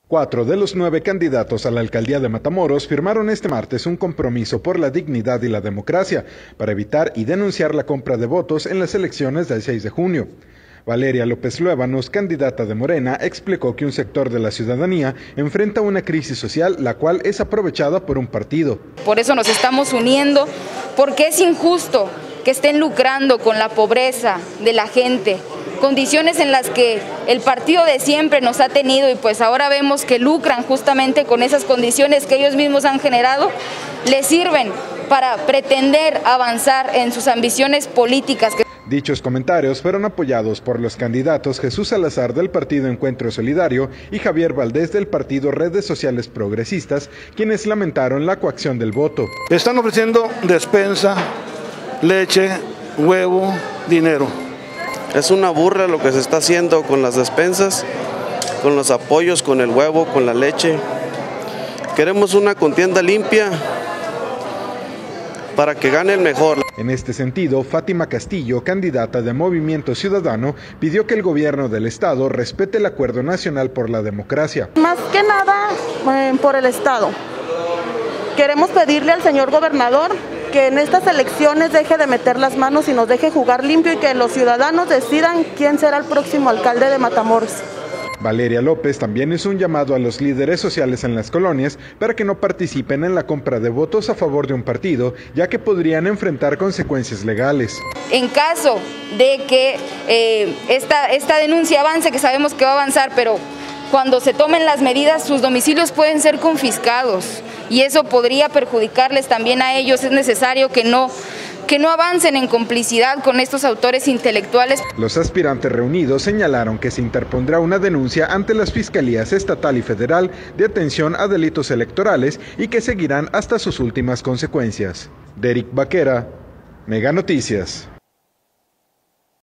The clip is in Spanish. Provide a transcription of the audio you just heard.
4 de los 9 candidatos a la alcaldía de Matamoros firmaron este martes un compromiso por la dignidad y la democracia para evitar y denunciar la compra de votos en las elecciones del 6 de junio. Valeria López Luébanos, candidata de Morena, explicó que un sector de la ciudadanía enfrenta una crisis social, la cual es aprovechada por un partido. Por eso nos estamos uniendo, porque es injusto que estén lucrando con la pobreza de la gente, condiciones en las que el partido de siempre nos ha tenido y pues ahora vemos que lucran justamente con esas condiciones que ellos mismos han generado, les sirven para pretender avanzar en sus ambiciones políticas. Dichos comentarios fueron apoyados por los candidatos Jesús Salazar del Partido Encuentro Solidario y Javier Valdés del Partido Redes Sociales Progresistas, quienes lamentaron la coacción del voto. Están ofreciendo despensa, leche, huevo, dinero. Es una burla lo que se está haciendo con las despensas, con los apoyos, con el huevo, con la leche. Queremos una contienda limpia para que gane el mejor. En este sentido, Fátima Castillo, candidata de Movimiento Ciudadano, pidió que el gobierno del estado respete el Acuerdo Nacional por la Democracia. Más que nada por el estado. Queremos pedirle al señor gobernador que en estas elecciones deje de meter las manos y nos deje jugar limpio y que los ciudadanos decidan quién será el próximo alcalde de Matamoros. Valeria López también hizo un llamado a los líderes sociales en las colonias para que no participen en la compra de votos a favor de un partido, ya que podrían enfrentar consecuencias legales. En caso de que esta denuncia avance, que sabemos que va a avanzar, pero cuando se tomen las medidas, sus domicilios pueden ser confiscados y eso podría perjudicarles también a ellos. Es necesario que no avancen en complicidad con estos autores intelectuales. Los aspirantes reunidos señalaron que se interpondrá una denuncia ante las fiscalías estatal y federal de atención a delitos electorales y que seguirán hasta sus últimas consecuencias. Derek Vaquera, Mega Noticias.